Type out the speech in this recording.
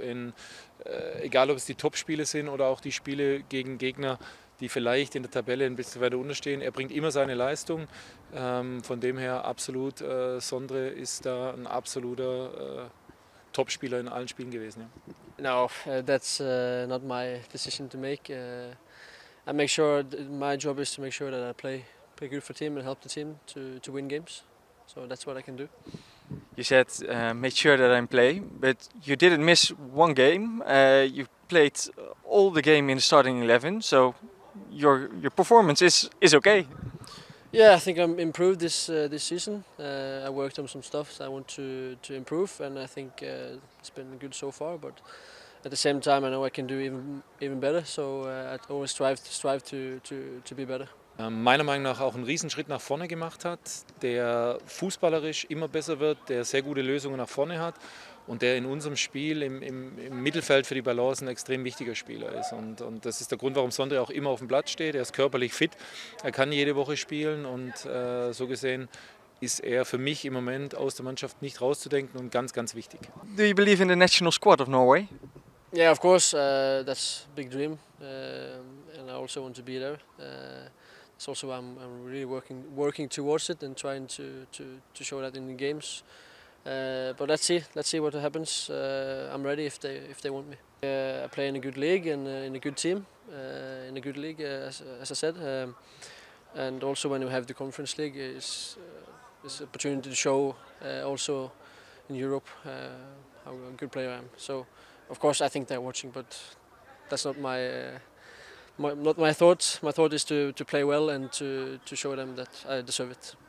Egal ob es die Top-Spiele sind oder auch die Spiele gegen Gegner, die vielleicht in der Tabelle ein bisschen weiter unten stehen. Er bringt immer seine Leistung. Von dem her absolut, Sondre ist da ein absoluter Top-Spieler in allen Spielen gewesen. Ja. No, that's not my decision to make. I make sure my job is to make sure that I play good for the team and help the team to win games. So that's what I can do. You said make sure that I play, but you didn't miss one game. You played all the game in the starting 11, so your performance is okay. Yeah, I think I'm improved this season. I worked on some stuff I want to improve, and I think it's been good so far. But at the same time, I know I can do even better. So I always strive to be better. Meiner Meinung nach auch einen Riesenschritt nach vorne gemacht hat, der fußballerisch immer besser wird, der sehr gute Lösungen nach vorne hat und der in unserem Spiel im Mittelfeld für die Balance ein extrem wichtiger Spieler ist. Und das ist der Grund, warum Sondre auch immer auf dem Platz steht. Er ist körperlich fit, er kann jede Woche spielen und so gesehen ist er für mich im Moment aus der Mannschaft nicht rauszudenken und ganz, ganz wichtig. Do you believe in the national squad of Norway? Yeah, of course, that's a big dream, and I also want to be there. It's also I'm really working towards it and trying to show that in the games. But let's see what happens. I'm ready if they want me. I play in a good league and in a good team, in a good league as I said, and also when we have the Conference League, is an opportunity to show also in Europe how a good player I am. So of course I think they're watching, but that's not not my thought. My thought is to play well and to show them that I deserve it.